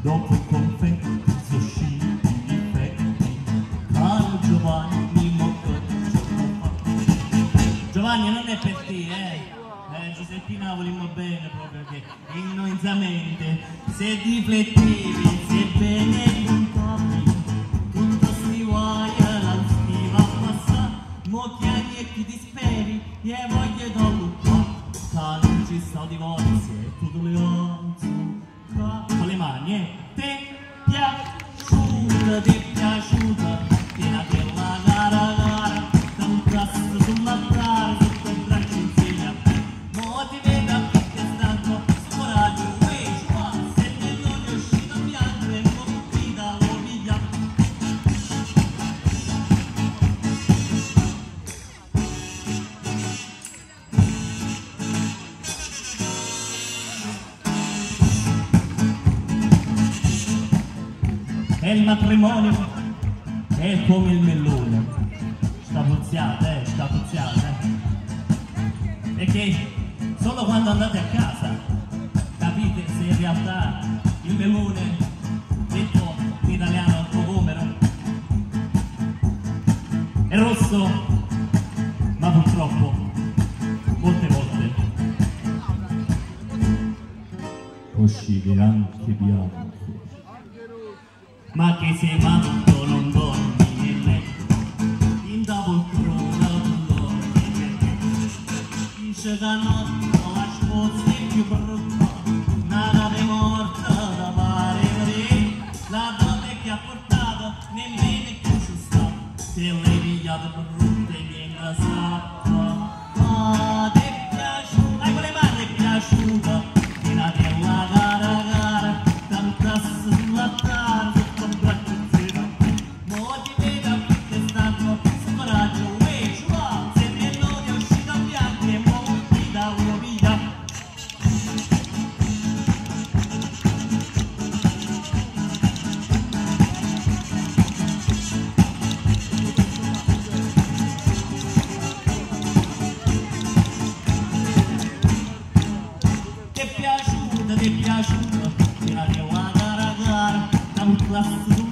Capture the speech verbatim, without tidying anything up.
dopo il confetto si uscì i difetti, caro Giovanni Mocconi. Giovanni non è per te, eh? Eh, Giuseppina volimmo bene proprio che innoizamente se riflettevi, se bene contavi, tutto sti guai la stiva a passare, mo chiami e ti disperi, e voglio da lupa, che non ci sta divorzio e tutto le onzu, con le mani, eh? Te piaciuta, te piaciuta, piena della gara gara, da un cazzo sulla brara, sotto il braccio insieme a te, mo ti veda che stanno scoraggi, uè, qua, se non è uscito a piangere, non ti da lo via. E il matrimonio è come il mellone, sta puzzata, eh, sta puzzata, eh. Perché solo quando andate a casa capite se in realtà il melone, detto in italiano cocomero, è rosso, ma purtroppo molte volte uscite anche bianco. Ma che sei matto non dormi in letto, in da poltrona non dormi in letto, dice che notte la sposa è più brutta, nata di morta da pare morire, la donna che ha portato nemmeno che ci sta, se l'hai pigliata brutta e viene sappa, ma ti è piaciuta, hai quelle mani è piaciuta, piena della gara gara, tantasse sulla tarda, ti è piaciuta, ti è piaciuta, ti è la gara gara, da un classe